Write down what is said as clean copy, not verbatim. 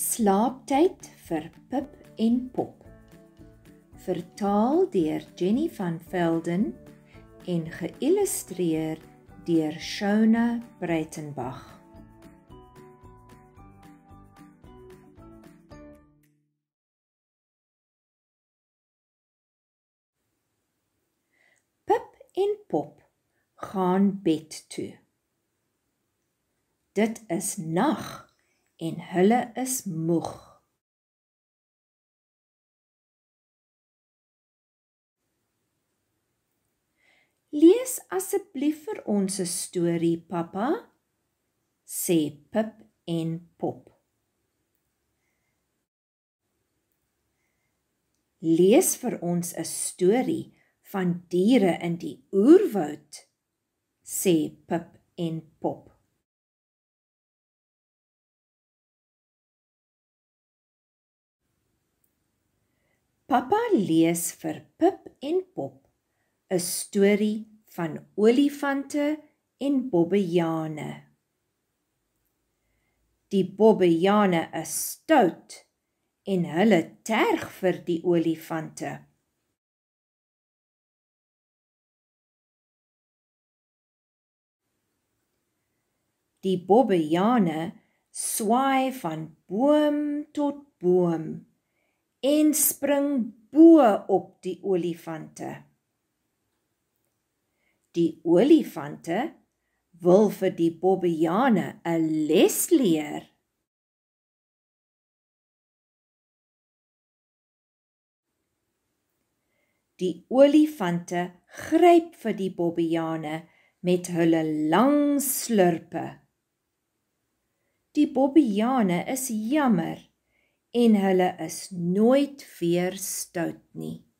Slaaptyd vir Pip en Pop. Vertaal deur Jenny van Velden en geïllustreer deur Shona Breitenbach. Pip en Pop gaan bed toe. Dit is nag en hulle is moeg. Lees asseblief vir ons 'n storie, pappa, sê Pip en Pop. Lees vir ons 'n storie van diere in die oerwoud, sê Pip en Pop. Pappa lees vir Pip en Pop 'n storie van olifante en bobbejane. Die bobbejane is stout en hulle terg vir die olifante. Die bobbejane swaai van boom tot boom en spring bo op die olifante. Die olifante wil vir die bobbejane 'n les leer. Die olifante gryp vir die bobbejane met hulle lang slurpe. Die bobbejane is jammer en hulle is nooit weer stout nie.